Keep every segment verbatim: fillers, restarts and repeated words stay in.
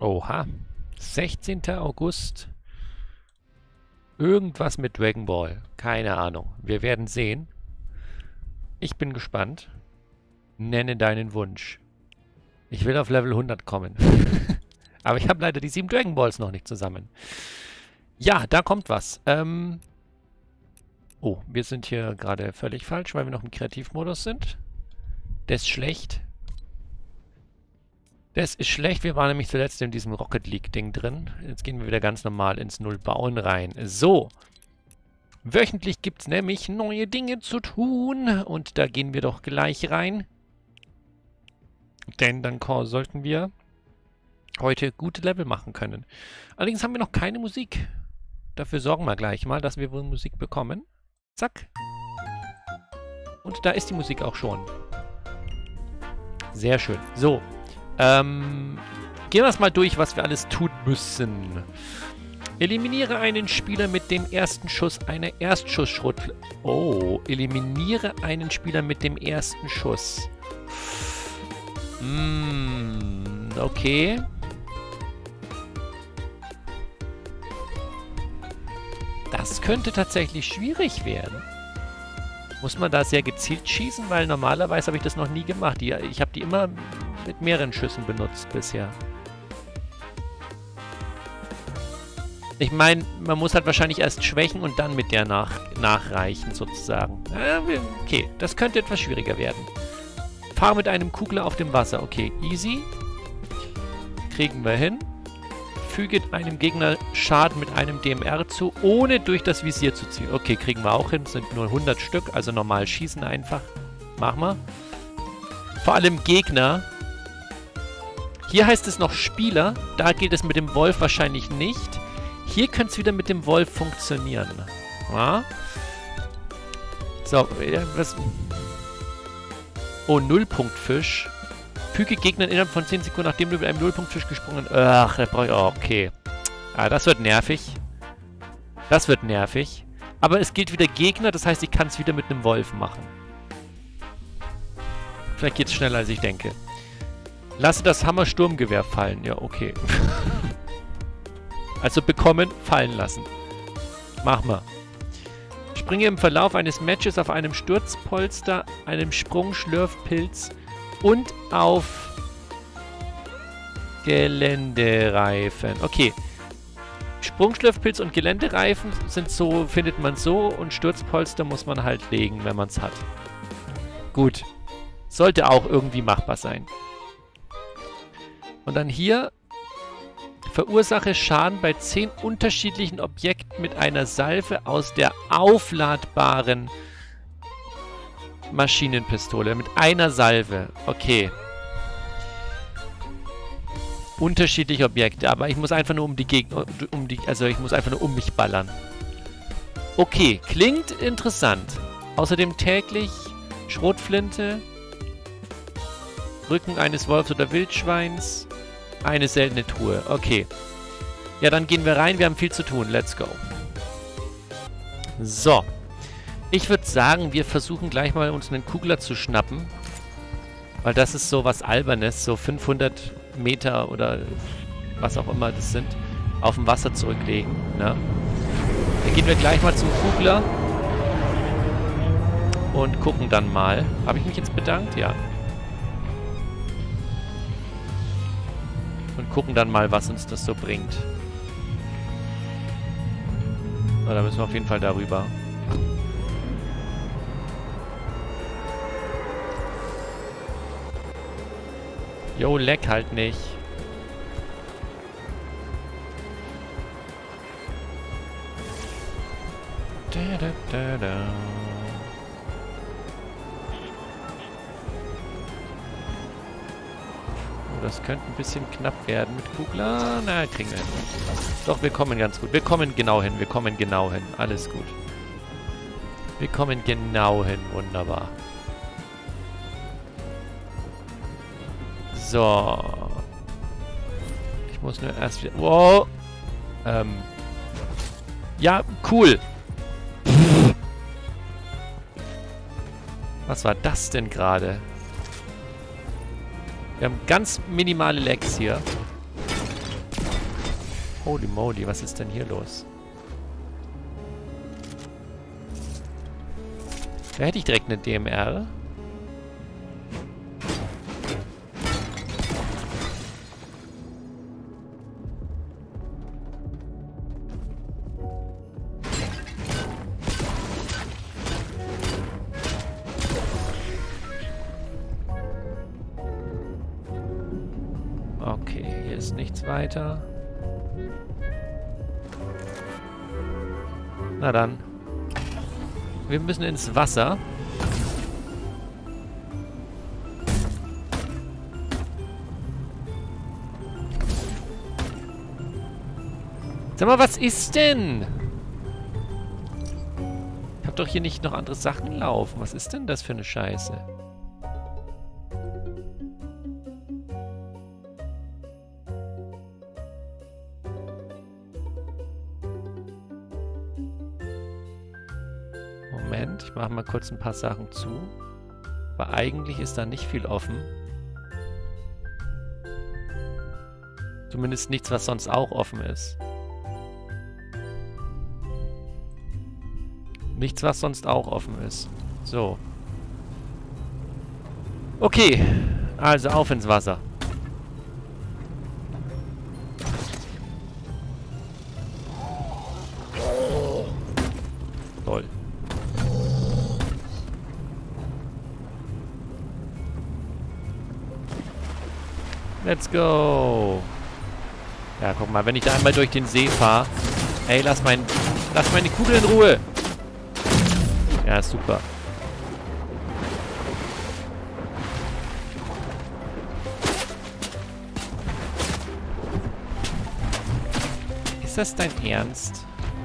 Oha. sechzehnter August. Irgendwas mit Dragon Ball. Keine Ahnung. Wir werden sehen. Ich bin gespannt. Nenne deinen Wunsch. Ich will auf Level hundert kommen. Aber ich habe leider die sieben Dragon Balls noch nicht zusammen. Ja, da kommt was. Ähm oh, wir sind hier gerade völlig falsch, weil wir noch im Kreativmodus sind. Das ist schlecht. Das ist schlecht. Wir waren nämlich zuletzt in diesem Rocket League-Ding drin. Jetzt gehen wir wieder ganz normal ins Null-Bauen rein. So. Wöchentlich gibt es nämlich neue Dinge zu tun. Und da gehen wir doch gleich rein. Denn dann sollten wir heute gute Level machen können. Allerdings haben wir noch keine Musik. Dafür sorgen wir gleich mal, dass wir wohl Musik bekommen. Zack. Und da ist die Musik auch schon. Sehr schön. So. Ähm, gehen wir es mal durch, was wir alles tun müssen. Eliminiere einen Spieler mit dem ersten Schuss einer Erstschussschrotflinte. Oh, eliminiere einen Spieler mit dem ersten Schuss. Mm, okay. Das könnte tatsächlich schwierig werden. Muss man da sehr gezielt schießen? Weil normalerweise habe ich das noch nie gemacht. Die, ich habe die immer mit mehreren Schüssen benutzt bisher. Ich meine, man muss halt wahrscheinlich erst schwächen und dann mit der nach, nachreichen, sozusagen. Okay, das könnte etwas schwieriger werden. Fahr mit einem Kugler auf dem Wasser. Okay, easy. Kriegen wir hin. Füge einem Gegner Schaden mit einem D M R zu, ohne durch das Visier zu ziehen. Okay, kriegen wir auch hin. Das sind nur hundert Stück, also normal schießen einfach. Machen wir. Vor allem Gegner. Hier heißt es noch Spieler. Da geht es mit dem Wolf wahrscheinlich nicht. Hier könnte es wieder mit dem Wolf funktionieren. Ja. So, was... Oh, Nullpunktfisch. Füge Gegnern innerhalb von zehn Sekunden, nachdem du mit einem Nullpunktfisch gesprungen hast. Ach, das brauche ich auch. Okay. Ah, das wird nervig. Das wird nervig. Aber es gilt wieder Gegner, das heißt, ich kann es wieder mit einem Wolf machen. Vielleicht geht es schneller, als ich denke. Lasse das Hammer-Sturmgewehr fallen. Ja, okay. Also bekommen, fallen lassen. Mach mal. Springe im Verlauf eines Matches auf einem Sturzpolster, einem Sprungschlürfpilz und auf Geländereifen. Okay. Sprungschlürfpilz und Geländereifen sind so, findet man so, und Sturzpolster muss man halt legen, wenn man es hat. Gut. Sollte auch irgendwie machbar sein. Und dann hier: Verursache Schaden bei zehn unterschiedlichen Objekten mit einer Salve aus der aufladbaren Maschinenpistole. Mit einer Salve. Okay. Unterschiedliche Objekte, aber ich muss einfach nur um die Gegner, um die, also ich muss einfach nur um mich ballern. Okay, klingt interessant. Außerdem täglich Schrotflinte, Rücken eines Wolfs oder Wildschweins, eine seltene Truhe. Okay. Ja, dann gehen wir rein. Wir haben viel zu tun. Let's go. So. Ich würde sagen, wir versuchen gleich mal uns einen Kugler zu schnappen. Weil das ist so was Albernes. So fünfhundert Meter oder was auch immer das sind, auf dem Wasser zurücklegen. Ne? Dann gehen wir gleich mal zum Kugler. Und gucken dann mal. Habe ich mich jetzt bedankt? Ja. Und gucken dann mal, was uns das so bringt. Na, da müssen wir auf jeden Fall darüber. Jo, leck halt nicht. Da, da, da, da. Das könnte ein bisschen knapp werden mit Kugler. Na, kriegen wir hin. Doch, wir kommen ganz gut. Wir kommen genau hin. Wir kommen genau hin. Alles gut. Wir kommen genau hin. Wunderbar. So. Ich muss nur erst wieder... Wow. Ähm. Ja, cool. Was war das denn gerade? Wir haben ganz minimale Lags hier. Holy moly, was ist denn hier los? Da hätte ich direkt eine D M R. Okay, hier ist nichts weiter. Na dann. Wir müssen ins Wasser. Sag mal, was ist denn? Ich hab doch hier nicht noch andere Sachen laufen. Was ist denn das für eine Scheiße? Moment, ich mache mal kurz ein paar Sachen zu. Aber eigentlich ist da nicht viel offen. Zumindest nichts, was sonst auch offen ist. Nichts, was sonst auch offen ist. So. Okay, also auf ins Wasser. Toll. Let's go. Ja, guck mal, wenn ich da einmal durch den See fahre. Ey, lass mein, lass meine Kugel in Ruhe. Ja, super. Ist das dein Ernst?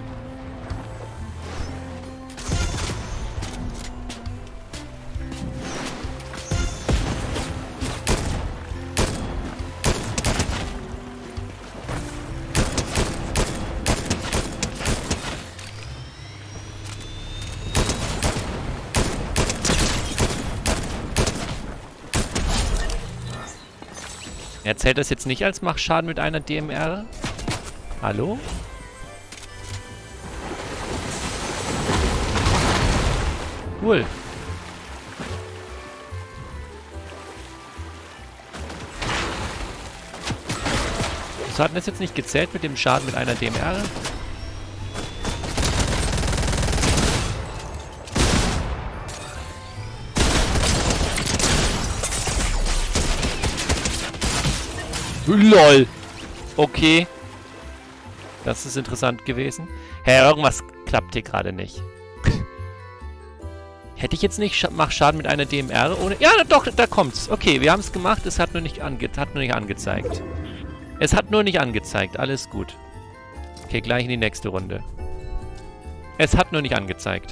Er zählt das jetzt nicht als Machschaden mit einer D M R? Hallo? Cool. Das hat das jetzt nicht gezählt mit dem Schaden mit einer D M R? LOL. Okay. Das ist interessant gewesen. Hä, irgendwas klappt hier gerade nicht. Hätte ich jetzt nicht Sch mach Schaden mit einer D M R ohne... Ja, doch, da kommt's. Okay, wir haben es gemacht. Es hat nur nicht ange hat nur nicht angezeigt. Es hat nur nicht angezeigt. Alles gut. Okay, gleich in die nächste Runde. Es hat nur nicht angezeigt.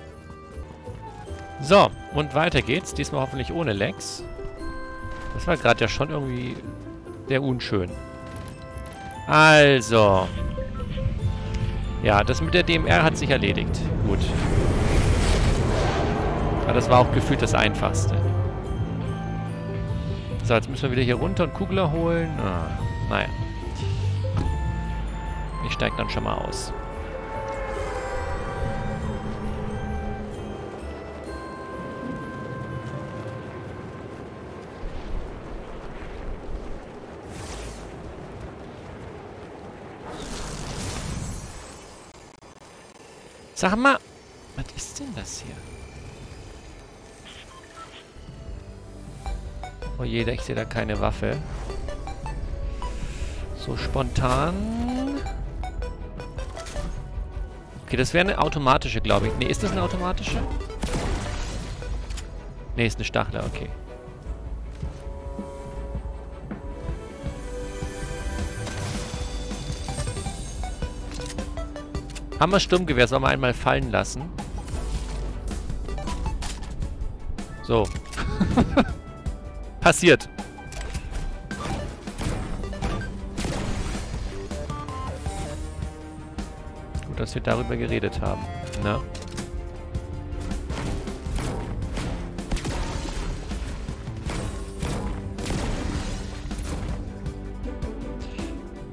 So, und weiter geht's. Diesmal hoffentlich ohne Lags. Das war gerade ja schon irgendwie... sehr unschön. Also. Ja, das mit der D M R hat sich erledigt. Gut. Aber das war auch gefühlt das Einfachste. So, jetzt müssen wir wieder hier runter und Kugler holen. Ah, naja. Ich steige dann schon mal aus. Sag mal, was ist denn das hier? Oh je, ich sehe da keine Waffe. So spontan. Okay, das wäre eine automatische, glaube ich. Ne, ist das eine automatische? Ne, ist eine Stachler, okay. Haben wir Sturmgewehr, sollen wir einmal fallen lassen. So. Passiert. Gut, dass wir darüber geredet haben. Na?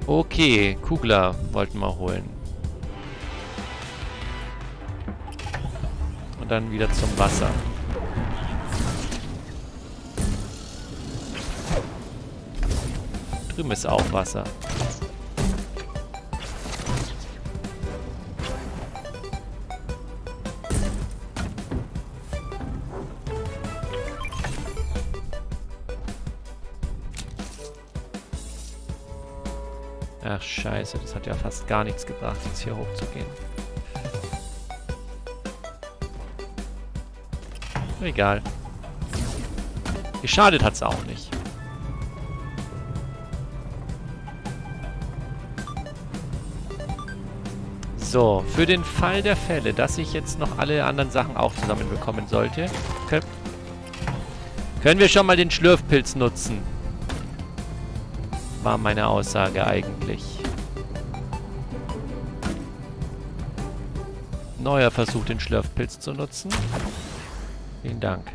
Okay, Kugler wollten wir holen. Und dann wieder zum Wasser. Drüben ist auch Wasser. Ach, scheiße, das hat ja fast gar nichts gebracht, jetzt hier hochzugehen. Egal. Geschadet hat's auch nicht. So, für den Fall der Fälle, dass ich jetzt noch alle anderen Sachen auch zusammenbekommen sollte, können, können wir schon mal den Schlürfpilz nutzen. War meine Aussage eigentlich. Neuer Versuch, den Schlürfpilz zu nutzen. Vielen Dank.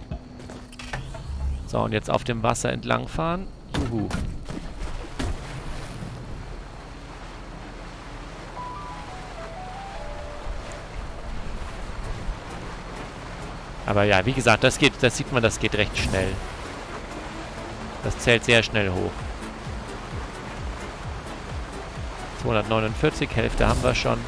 So, und jetzt auf dem Wasser entlangfahren. Juhu. Aber ja, wie gesagt, das geht, das sieht man, das geht recht schnell. Das zählt sehr schnell hoch. zweihundertneunundvierzig, Hälfte haben wir schon.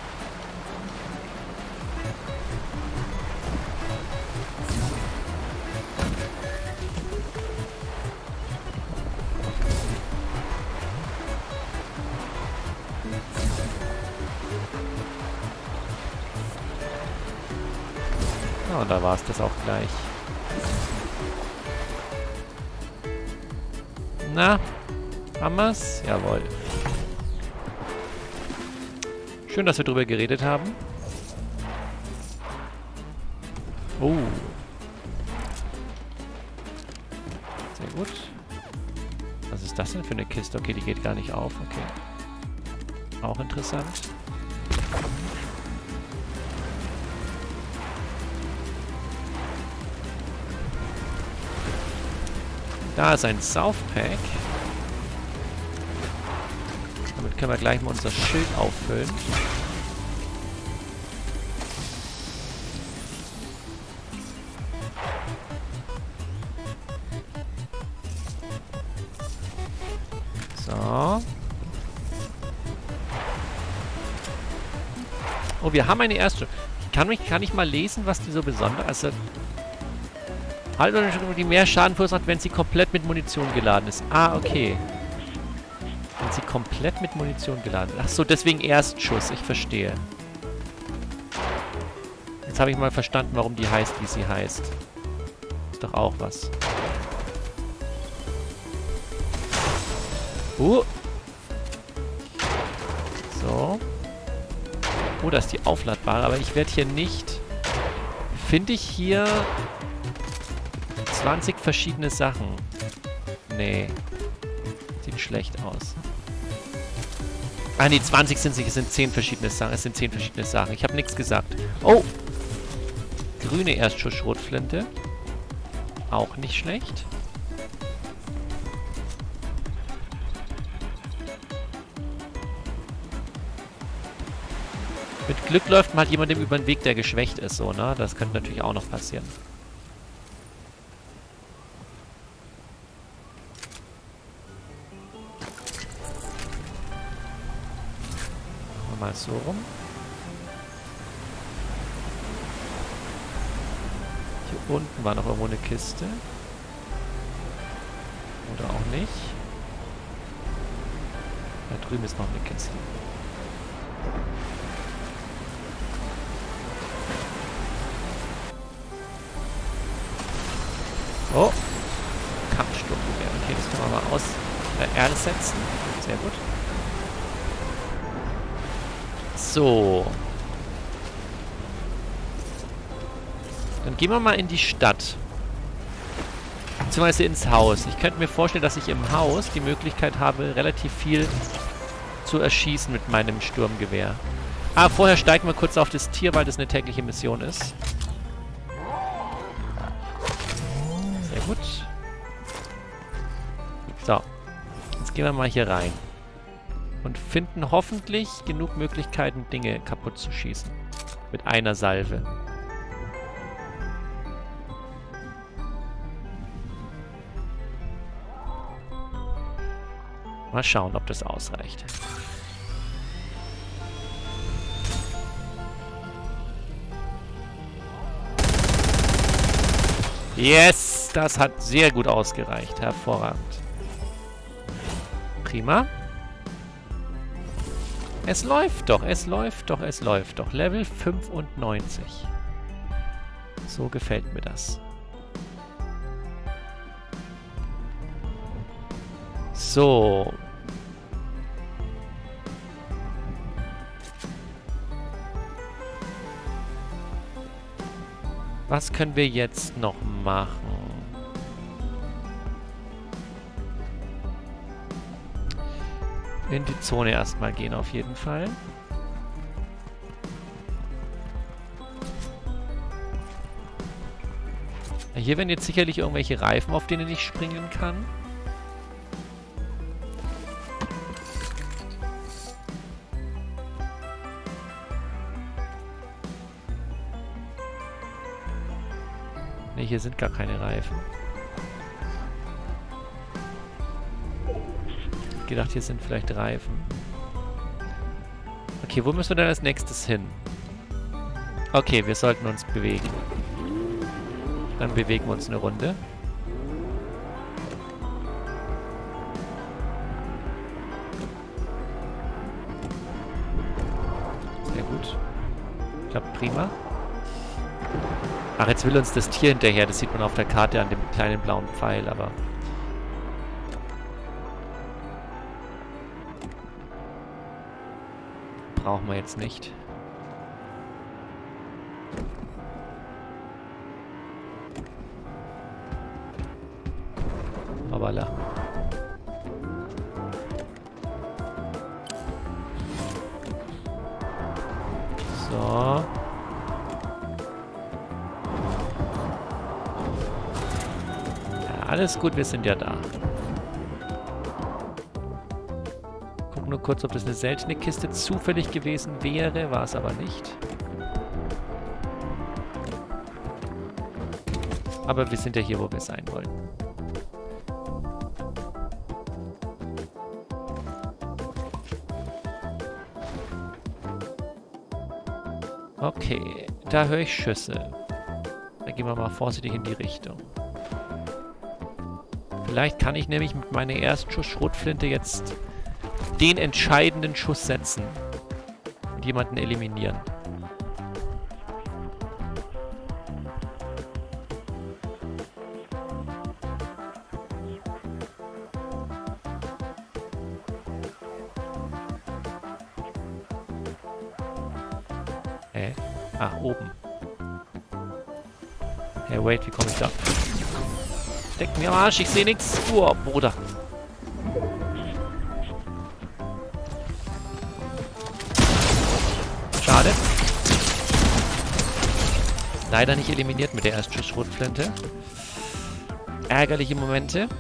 Ja, und da war es das auch gleich. Na, haben wir's? Jawohl. Schön, dass wir drüber geredet haben. Oh. Sehr gut. Was ist das denn für eine Kiste? Okay, die geht gar nicht auf. Okay. Auch interessant. Da ist ein Southpack. Damit können wir gleich mal unser Schild auffüllen. So. Oh, wir haben eine erste. Kann ich, kann ich mal lesen, was die so besonders... Also, halt, die mehr Schaden verursacht, wenn sie komplett mit Munition geladen ist. Ah, okay. Wenn sie komplett mit Munition geladen ist. Ach so, deswegen Erstschuss. Ich verstehe. Jetzt habe ich mal verstanden, warum die heißt, wie sie heißt. Ist doch auch was. Uh. So. Oh, das ist die aufladbare. Aber ich werde hier nicht... Finde ich hier... zwanzig verschiedene Sachen. Nee. Sieht schlecht aus. Ah, nee, zwanzig sind es sind zehn verschiedene Sachen. Es sind zehn verschiedene Sachen. Ich habe nichts gesagt. Oh! Grüne Erstschuss-Schrotflinte. Auch nicht schlecht. Mit Glück läuft mal jemandem über den Weg, der geschwächt ist, so, ne? Das könnte natürlich auch noch passieren. Mal so rum. Hier unten war noch irgendwo eine Kiste. Oder auch nicht. Da drüben ist noch eine Kiste. Oh! Kampfsturmgewehr. Okay, das können wir mal aus äh, R setzen. Sehr gut. So. Dann gehen wir mal in die Stadt. Beziehungsweise ins Haus. Ich könnte mir vorstellen, dass ich im Haus die Möglichkeit habe, relativ viel zu erschießen mit meinem Sturmgewehr. Ah, vorher steigen wir kurz auf das Tier, weil das eine tägliche Mission ist. Sehr gut. So. Jetzt gehen wir mal hier rein. Und finden hoffentlich genug Möglichkeiten, Dinge kaputt zu schießen. Mit einer Salve. Mal schauen, ob das ausreicht. Yes! Das hat sehr gut ausgereicht. Hervorragend. Prima. Es läuft doch, es läuft doch, es läuft doch. Level fünfundneunzig. So gefällt mir das. So. Was können wir jetzt noch machen? In die Zone erstmal gehen auf jeden Fall. Hier werden jetzt sicherlich irgendwelche Reifen, auf denen ich springen kann. Ne, hier sind gar keine Reifen. Ich gedacht, hier sind vielleicht Reifen. Okay, wo müssen wir dann als nächstes hin? Okay, wir sollten uns bewegen. Dann bewegen wir uns eine Runde. Sehr gut. Klappt prima. Ach, jetzt will uns das Tier hinterher. Das sieht man auf der Karte an dem kleinen blauen Pfeil, aber... brauchen wir jetzt nicht. Hoppala. So. Ja, alles gut, wir sind ja da. Guck nur kurz, ob das eine seltene Kiste zufällig gewesen wäre. War es aber nicht. Aber wir sind ja hier, wo wir sein wollen. Okay, da höre ich Schüsse. Dann gehen wir mal vorsichtig in die Richtung. Vielleicht kann ich nämlich mit meiner Erstschuss-Schrotflinte jetzt den entscheidenden Schuss setzen und jemanden eliminieren. Hä? Ach, oben. Hey, wait, wie komme ich da? Deck mir am Arsch, ich sehe nichts. Oh, Bruder. Schade. Leider nicht eliminiert mit der Erstschuss-Schrotflinte. Ärgerliche Momente.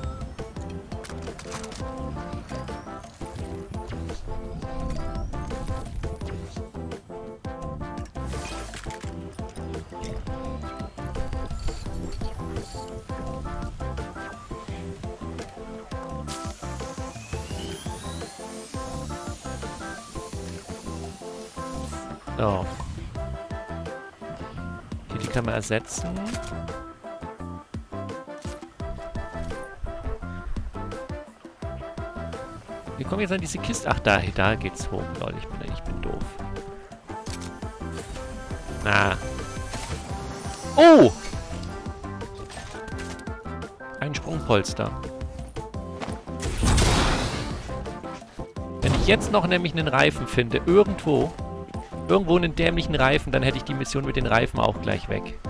So. Hier, die kann man ersetzen. Wir kommen jetzt an diese Kiste. Ach, da, da geht's hoch. Leute, ich bin, ich bin doof. Na. Oh! Ein Sprungpolster. Wenn ich jetzt noch nämlich einen Reifen finde, irgendwo... Irgendwo einen dämlichen Reifen, dann hätte ich die Mission mit den Reifen auch gleich weg.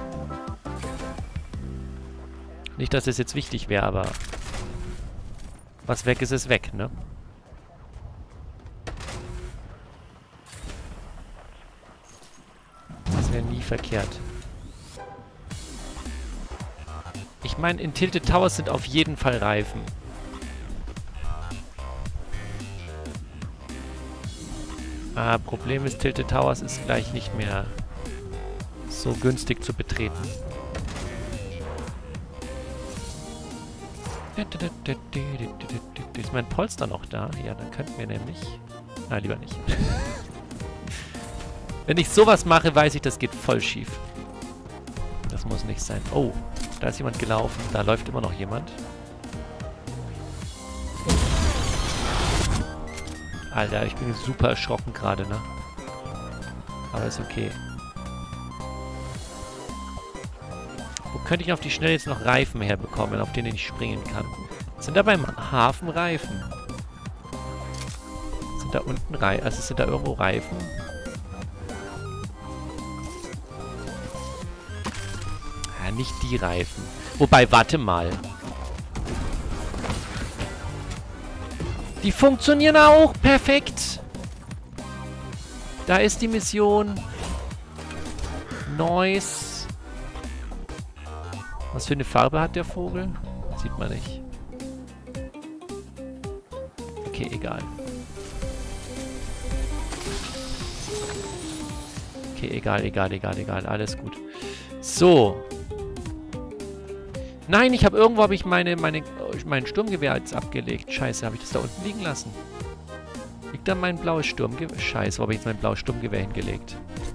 Nicht, dass es jetzt wichtig wäre, aber... was weg ist, ist weg, ne? Das wäre nie verkehrt. Ich meine, in Tilted Towers sind auf jeden Fall Reifen. Ah, Problem ist, Tilted Towers ist gleich nicht mehr so günstig zu betreten. Ist mein Polster noch da? Ja, dann könnten wir nämlich... Ah, lieber nicht. Wenn ich sowas mache, weiß ich, das geht voll schief. Das muss nicht sein. Oh, da ist jemand gelaufen. Da läuft immer noch jemand. Alter, ich bin super erschrocken gerade, ne? Aber ist okay. Wo könnte ich auf die Schnelle jetzt noch Reifen herbekommen, auf denen ich springen kann? Sind da beim Hafen Reifen? Sind da unten Reifen? Also sind da irgendwo Reifen? Ja, nicht die Reifen. Wobei, warte mal. Die funktionieren auch perfekt. Da ist die Mission. Nice. Was für eine Farbe hat der Vogel? Sieht man nicht. Okay, egal. Okay, egal, egal, egal, egal. Alles gut. So. Nein, ich habe irgendwo habe ich meine, meine, mein Sturmgewehr jetzt abgelegt. Scheiße, habe ich das da unten liegen lassen? Liegt da mein blaues Sturmgewehr? Scheiße, wo habe ich jetzt mein blaues Sturmgewehr hingelegt?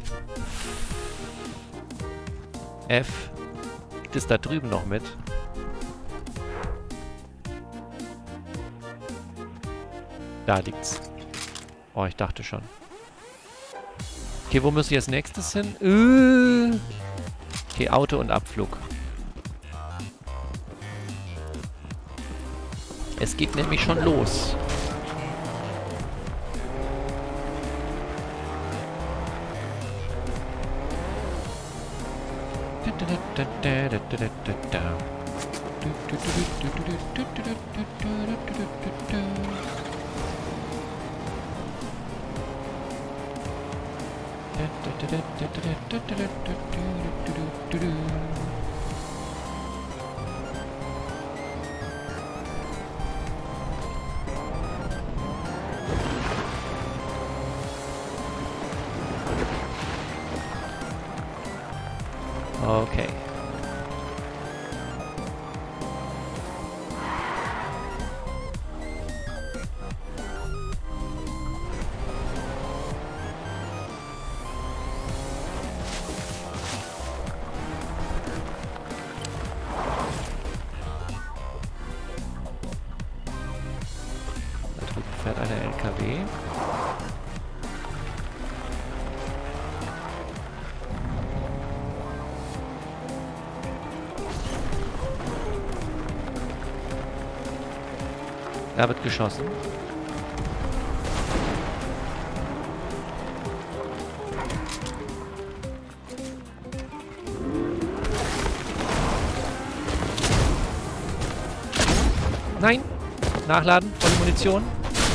F. Liegt es da drüben noch mit? Da liegt's. Oh, ich dachte schon. Okay, wo muss ich als nächstes hin? Uh. Okay, Auto und Abflug. Es geht nämlich schon los. Okay. Da drüben fährt eine L K W. Da wird geschossen. Nein! Nachladen, volle Munition.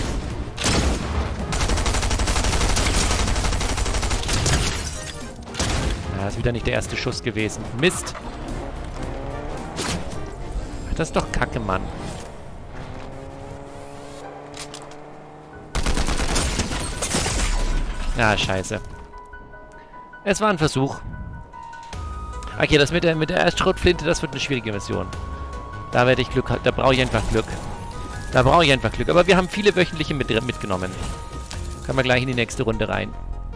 Ja, ist wieder nicht der erste Schuss gewesen. Mist! Ach, das ist doch Kacke, Mann. Ah, scheiße. Es war ein Versuch. Okay, das mit der, mit der Erstschrotflinte, das wird eine schwierige Mission. Da werde ich Glück haben. Da brauche ich einfach Glück. Da brauche ich einfach Glück. Aber wir haben viele wöchentliche mit, mitgenommen. Können wir gleich in die nächste Runde rein.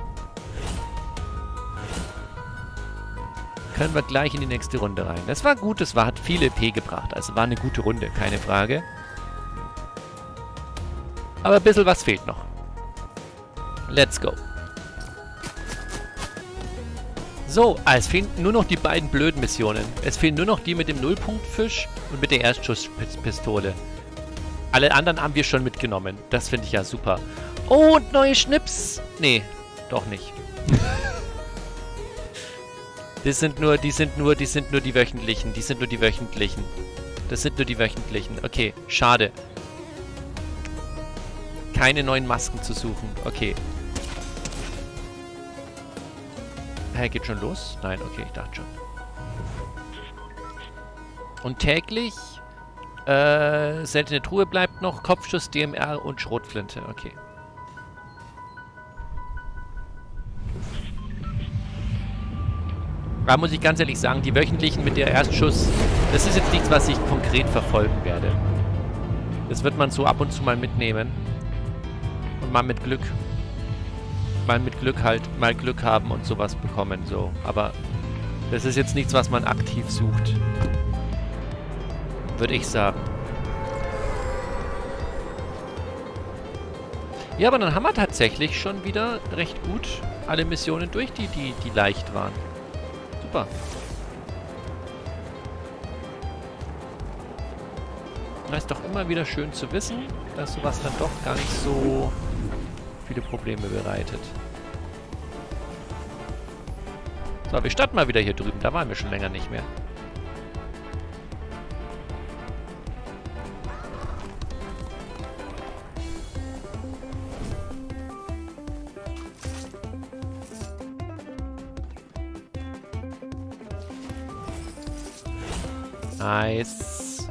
Können wir gleich in die nächste Runde rein. Das war gut, das war, hat viele P gebracht. Also war eine gute Runde, keine Frage. Aber ein bisschen was fehlt noch. Let's go. So, ah, es fehlen nur noch die beiden blöden Missionen. Es fehlen nur noch die mit dem Nullpunktfisch und mit der Erstschusspistole. Alle anderen haben wir schon mitgenommen. Das finde ich ja super. Oh, und neue Schnips. Nee, doch nicht. Das sind nur, die sind nur, die sind nur die wöchentlichen. Die sind nur die wöchentlichen. Das sind nur die wöchentlichen. Okay, schade. Keine neuen Masken zu suchen. Okay. Hä, geht schon los? Nein, okay, ich dachte schon. Und täglich äh, seltene Truhe bleibt noch, Kopfschuss, D M R und Schrotflinte. Okay. Da muss ich ganz ehrlich sagen, die wöchentlichen mit der Erstschuss, das ist jetzt nichts, was ich konkret verfolgen werde. Das wird man so ab und zu mal mitnehmen. Und mal mit Glück. Mal mit Glück halt, mal Glück haben und sowas bekommen, so. Aber das ist jetzt nichts, was man aktiv sucht. Würde ich sagen. Ja, aber dann haben wir tatsächlich schon wieder recht gut alle Missionen durch, die, die, die leicht waren. Super. Das ist doch immer wieder schön zu wissen, dass sowas dann doch gar nicht so viele Probleme bereitet. So, wir starten mal wieder hier drüben. Da waren wir schon länger nicht mehr. Nice.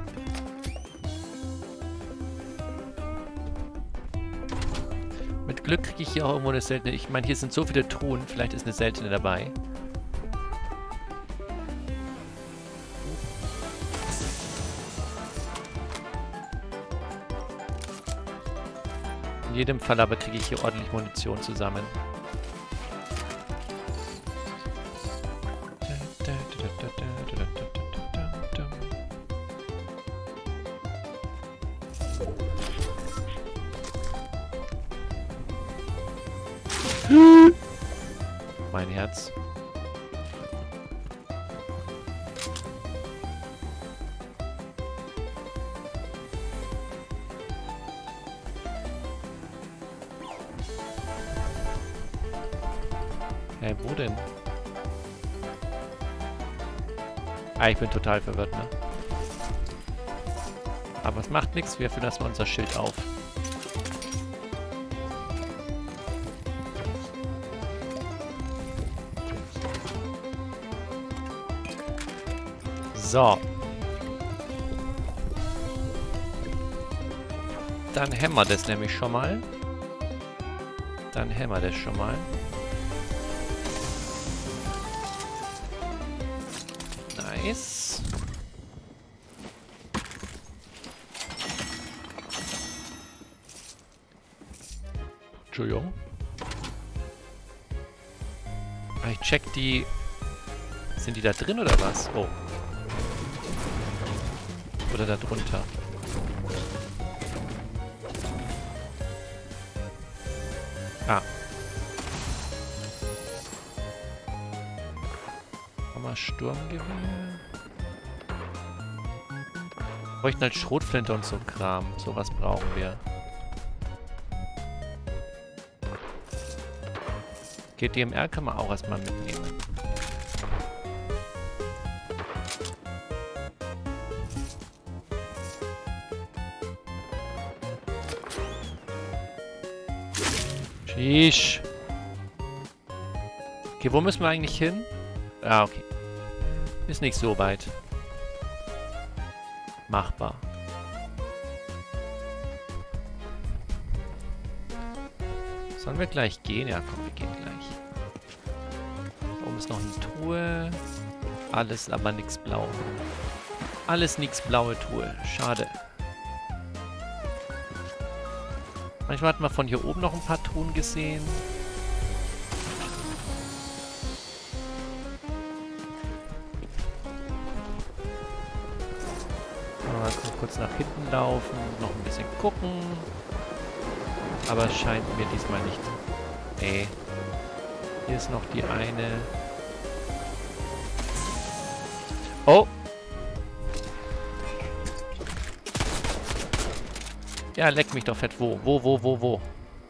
Mit Glück kriege ich hier auch irgendwo eine seltene... Ich meine, hier sind so viele Truhen. Vielleicht ist eine seltene dabei. In jedem Fall aber kriege ich hier ordentlich Munition zusammen. Mein Herz. Hey, wo denn? Ah, ich bin total verwirrt, ne? Aber es macht nichts, wir füllen erstmal unser Schild auf. So. Dann hämmert es nämlich schon mal. Dann hämmert es schon mal. Nice. Entschuldigung. Ich check die... Sind die da drin oder was? Oh. Oder da drunter. Ah. Hammer, Sturmgewehr. Wir bräuchten halt Schrotflinte und so Kram. Sowas brauchen wir. Okay, D M R kann man auch erstmal mitnehmen. Sheesh. Okay, wo müssen wir eigentlich hin? Ah, okay. Ist nicht so weit. Machbar. Sollen wir gleich gehen? Ja, komm, wir gehen gleich. Da oben ist noch eine Truhe. Alles aber nichts blau. Alles nichts blaue Truhe. Schade. Manchmal hat man von hier oben noch ein paar Truhen gesehen. Mal kurz nach hinten laufen, noch ein bisschen gucken. Aber es scheint mir diesmal nicht. Nee. Hier ist noch die eine. Oh! Ja, leck mich doch fett. Wo? Wo, wo, wo, wo?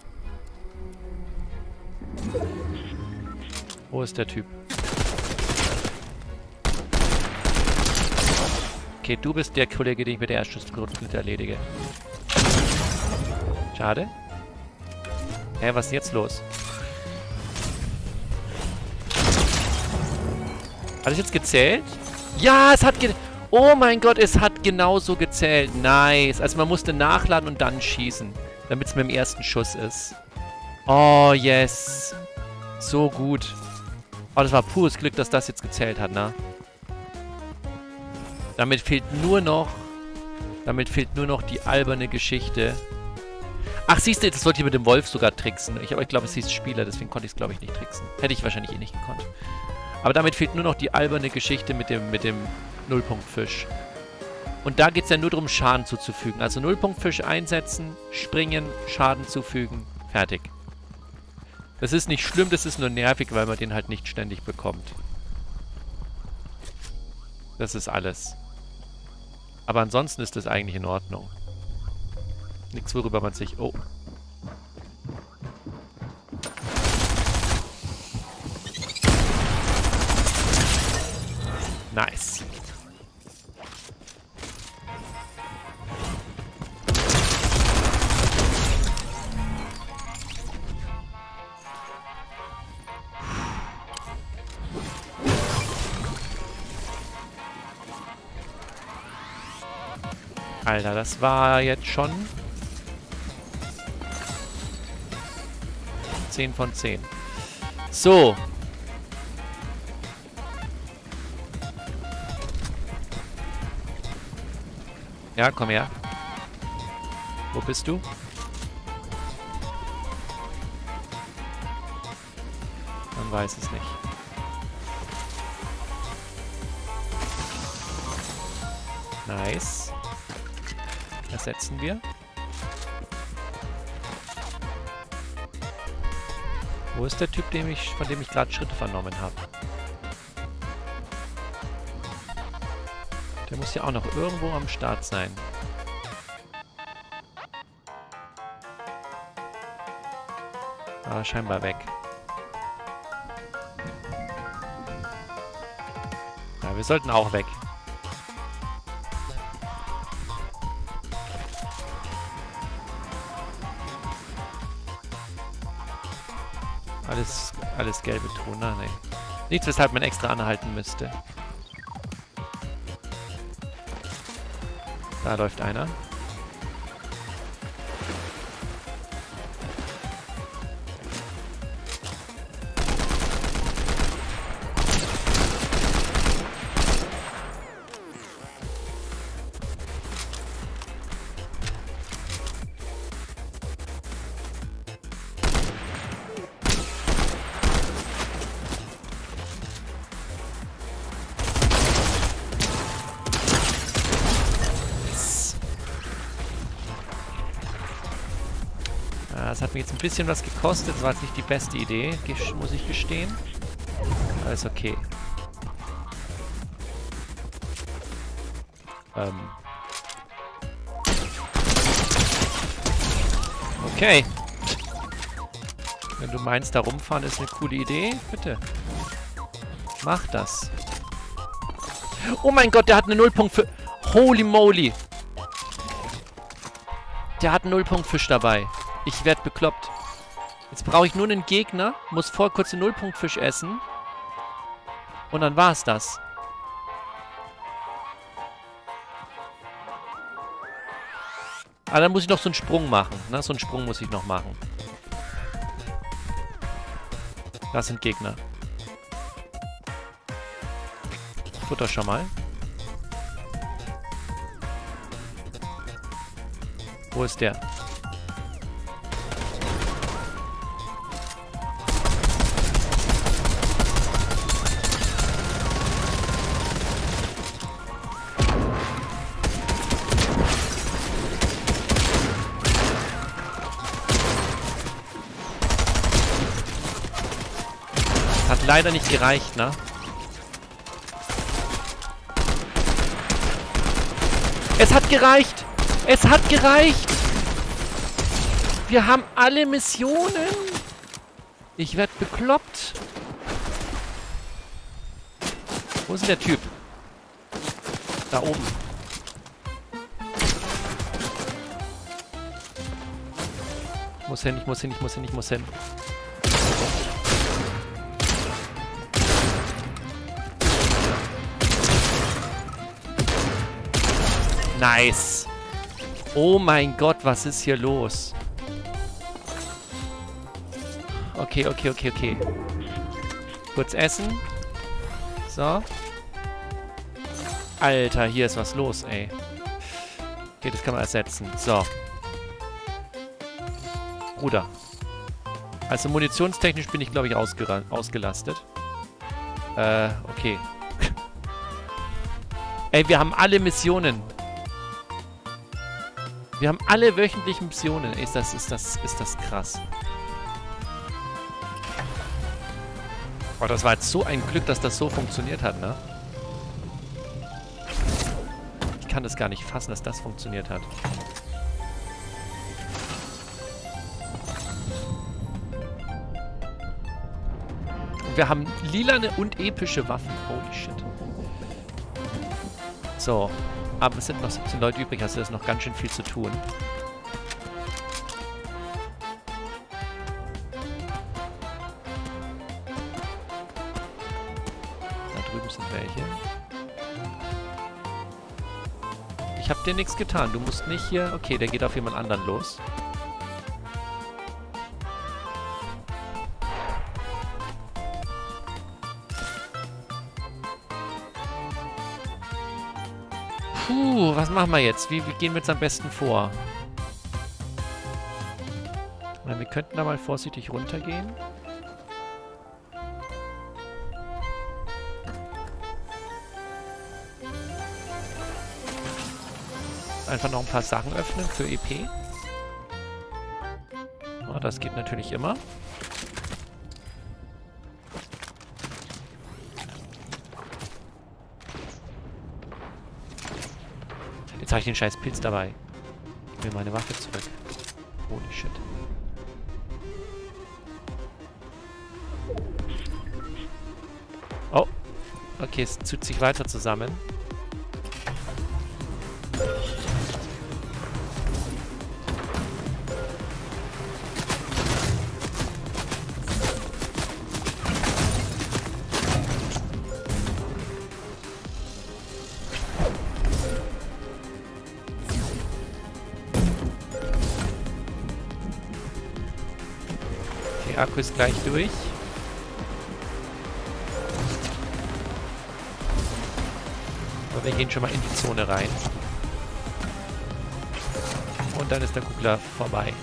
Wo ist der Typ? Okay, du bist der Kollege, den ich mit der Erstschussgrundflinte erledige. Schade. Hä, was ist jetzt los? Hat es jetzt gezählt? Ja, es hat ge... Oh mein Gott, es hat genauso gezählt. Nice. Also man musste nachladen und dann schießen, damit es mit dem ersten Schuss ist. Oh, yes. So gut. Oh, das war pures Glück, dass das jetzt gezählt hat, ne? Damit fehlt nur noch... Damit fehlt nur noch die alberne Geschichte. Ach, siehst du, das sollte ich mit dem Wolf sogar tricksen. Ich, aber ich glaube, es hieß Spieler, deswegen konnte ich es, glaube ich, nicht tricksen. Hätte ich wahrscheinlich eh nicht gekonnt. Aber damit fehlt nur noch die alberne Geschichte mit dem, mit dem Nullpunktfisch. Und da geht es ja nur darum, Schaden zuzufügen. Also Nullpunktfisch einsetzen, springen, Schaden zufügen, fertig. Das ist nicht schlimm, das ist nur nervig, weil man den halt nicht ständig bekommt. Das ist alles. Aber ansonsten ist das eigentlich in Ordnung. Nichts, worüber man sich... Oh. Nice. Alter, das war jetzt schon zehn von zehn. So. Ja, komm her. Wo bist du? Man weiß es nicht. Nice. Ersetzen wir. Wo ist der Typ, dem ich, von dem ich gerade Schritte vernommen habe? Der muss ja auch noch irgendwo am Start sein. Aber scheinbar weg. Ja, wir sollten auch weg. Alles, alles gelbe Toner, ne. Nichts, weshalb man extra anhalten müsste. Da läuft einer. Das hat mir jetzt ein bisschen was gekostet. Das war jetzt nicht die beste Idee, muss ich gestehen. Aber ist okay. Ähm. Okay. Wenn du meinst, da rumfahren ist eine coole Idee, bitte. Mach das. Oh mein Gott, der hat eine Nullpunkt für... Holy moly. Der hat einen Nullpunktfisch dabei. Ich werde bekloppt. Jetzt brauche ich nur einen Gegner, muss vor kurz den Nullpunktfisch essen. Und dann war es das. Ah, dann muss ich noch so einen Sprung machen. Ne? So einen Sprung muss ich noch machen. Das sind Gegner. Futter schon mal. Wo ist der? Hat leider nicht gereicht, ne? Es hat gereicht! Es hat gereicht! Wir haben alle Missionen! Ich werde bekloppt! Wo ist denn der Typ? Da oben. Ich muss hin, ich muss hin, ich muss hin, ich muss hin. Nice. Oh mein Gott, was ist hier los? Okay, okay, okay, okay. Kurz essen. So. Alter, hier ist was los, ey. Okay, das kann man ersetzen. So. Bruder. Also munitionstechnisch bin ich, glaube ich, ausgelastet. Äh, okay. Ey, wir haben alle Missionen. Wir haben alle wöchentlichen Missionen. Ey, ist das, ist das, ist das krass. Oh, das war jetzt so ein Glück, dass das so funktioniert hat, ne? Ich kann das gar nicht fassen, dass das funktioniert hat. Und wir haben lilane und epische Waffen. Holy shit. So. Aber es sind noch siebzehn Leute übrig, also da ist noch ganz schön viel zu tun. Da drüben sind welche. Ich hab dir nichts getan. Du musst nicht hier... Okay, der geht auf jemand anderen los. Puh, was machen wir jetzt? Wie, wie gehen wir jetzt am besten vor? Na, wir könnten da mal vorsichtig runtergehen. Einfach noch ein paar Sachen öffnen für E P. Oh, das geht natürlich immer. Jetzt habe ich den scheiß Pilz dabei. Gib mir meine Waffe zurück. Holy shit. Oh. Okay, es zieht sich weiter zusammen. Akku ist gleich durch. Aber wir gehen schon mal in die Zone rein. Und dann ist der Kugler vorbei.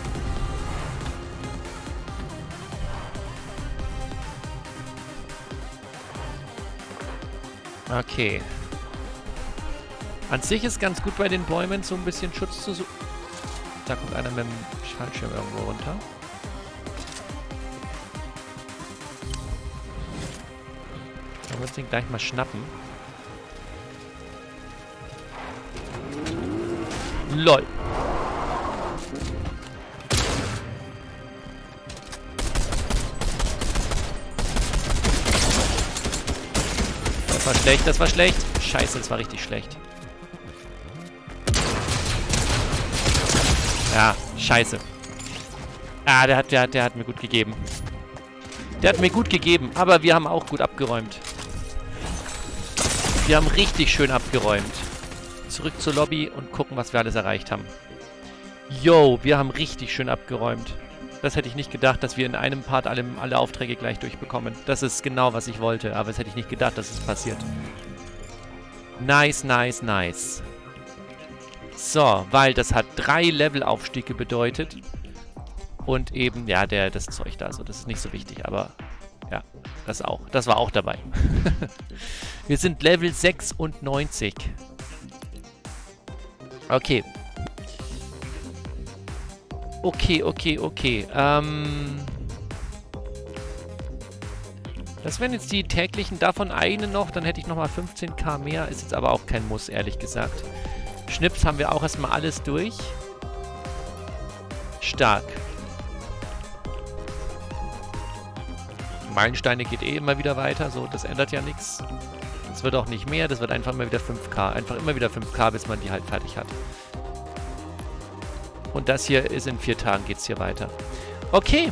Okay. An sich ist ganz gut bei den Bäumen so ein bisschen Schutz zu suchen. Da kommt einer mit dem Fallschirm irgendwo runter. Wir müssen den gleich mal schnappen. LOL. Das war schlecht, das war schlecht. Scheiße, das war richtig schlecht. Ja, scheiße. Ah, der hat, der hat, der hat mir gut gegeben. Der hat mir gut gegeben, aber wir haben auch gut abgeräumt. Wir haben richtig schön abgeräumt. Zurück zur Lobby und gucken, was wir alles erreicht haben. Yo, wir haben richtig schön abgeräumt. Das hätte ich nicht gedacht, dass wir in einem Part alle, alle Aufträge gleich durchbekommen. Das ist genau, was ich wollte, aber das hätte ich nicht gedacht, dass es passiert. Nice, nice, nice. So, weil das hat drei Levelaufstiege bedeutet. Und eben, ja, der, das Zeug da, also das ist nicht so wichtig, aber ja, das auch. Das war auch dabei. Wir sind Level sechsundneunzig. Okay. Okay, okay, okay. Ähm... Das wären jetzt die täglichen, davon eine noch, dann hätte ich nochmal fünfzehn K mehr. Ist jetzt aber auch kein Muss, ehrlich gesagt. Schnips haben wir auch erstmal alles durch. Stark. Meilensteine geht eh immer wieder weiter, so, das ändert ja nichts. Das wird auch nicht mehr, das wird einfach immer wieder fünf K. Einfach immer wieder fünf K, bis man die halt fertig hat. Und das hier ist in vier Tagen, geht's hier weiter. Okay.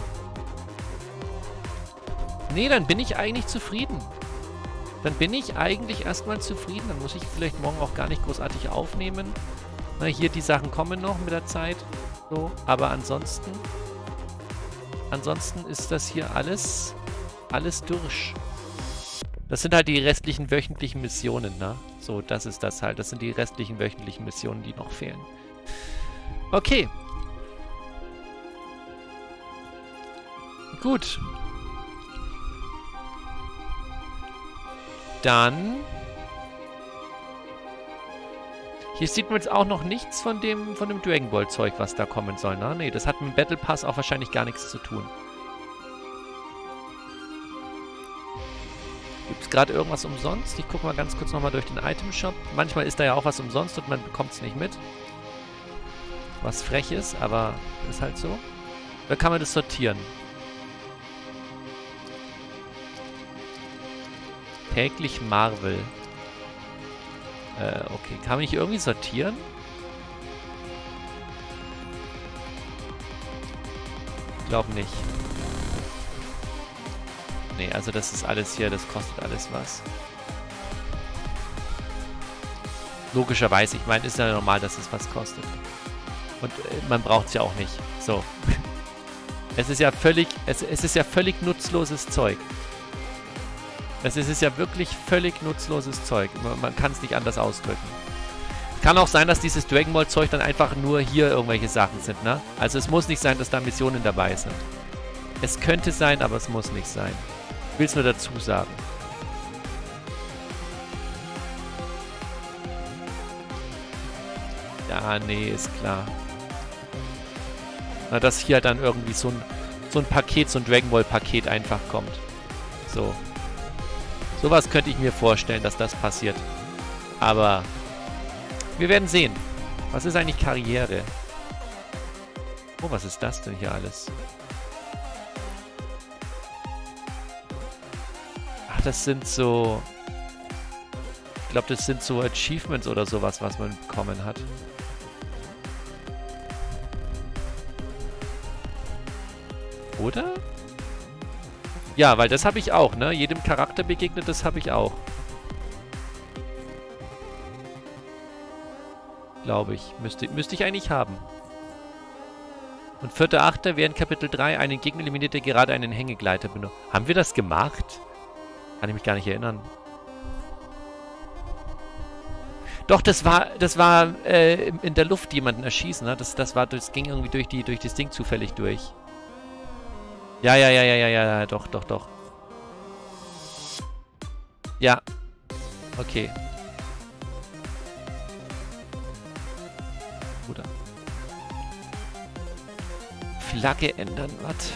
Nee, dann bin ich eigentlich zufrieden. Dann bin ich eigentlich erstmal zufrieden. Dann muss ich vielleicht morgen auch gar nicht großartig aufnehmen. Na, hier, die Sachen kommen noch mit der Zeit. So, aber ansonsten... Ansonsten ist das hier alles... alles durch. Das sind halt die restlichen wöchentlichen Missionen, ne? So, das ist das halt. Das sind die restlichen wöchentlichen Missionen, die noch fehlen. Okay. Gut. Dann... Hier sieht man jetzt auch noch nichts von dem, von dem Dragon Ball Zeug, was da kommen soll, ne? Nee, das hat mit dem Battle Pass auch wahrscheinlich gar nichts zu tun. Gibt es gerade irgendwas umsonst? Ich gucke mal ganz kurz nochmal durch den Item Shop. Manchmal ist da ja auch was umsonst und man bekommt es nicht mit. Was frech ist, aber ist halt so. Da kann man das sortieren. Täglich Marvel. Äh, okay. Kann man nicht irgendwie sortieren? Ich glaube nicht. Nee, also das ist alles hier, das kostet alles was. Logischerweise, ich meine, ist ja normal, dass es was kostet. Und äh, man braucht es ja auch nicht. So. Es ist ja völlig, es, es ist ja völlig nutzloses Zeug. Es ist, es ist ja wirklich völlig nutzloses Zeug. Man, man kann es nicht anders ausdrücken. Kann auch sein, dass dieses Dragon Ball Zeug dann einfach nur hier irgendwelche Sachen sind, ne? Also es muss nicht sein, dass da Missionen dabei sind. Es könnte sein, aber es muss nicht sein. Ich will es nur dazu sagen. Ja, nee, ist klar. Na, dass hier dann irgendwie so ein, so ein Paket, so ein Dragon Ball Paket einfach kommt. So. Sowas könnte ich mir vorstellen, dass das passiert. Aber wir werden sehen. Was ist eigentlich Karriere? Oh, was ist das denn hier alles? Ach, das sind so... Ich glaube, das sind so Achievements oder sowas, was man bekommen hat. Oder? Ja, weil das habe ich auch, ne? Jedem Charakter begegnet, das habe ich auch. Glaube ich. Müsste, müsste ich eigentlich haben. Und vierter Achter während Kapitel drei einen Gegner eliminiert, der gerade einen Hängegleiter benutzt. Haben wir das gemacht? Kann ich mich gar nicht erinnern. Doch, das war, das war äh, in der Luft jemanden erschießen, ne? Das, das war, das ging irgendwie durch die, durch das Ding zufällig durch. Ja, ja, ja, ja, ja, ja, ja, doch, doch, doch. Ja. Okay. Bruder. Flagge ändern, was?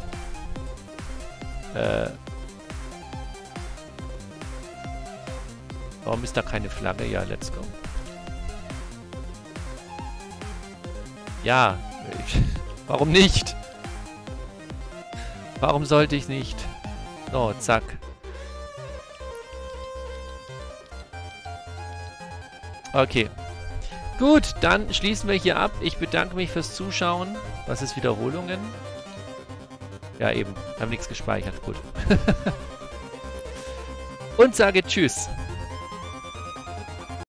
Äh. Warum ist da keine Flagge? Ja, let's go. Ja. Ich, warum nicht? Warum sollte ich nicht? Oh, zack. Okay. Gut, dann schließen wir hier ab. Ich bedanke mich fürs Zuschauen. Was ist Wiederholungen? Ja, eben. Haben nichts gespeichert. Gut. Und sage Tschüss.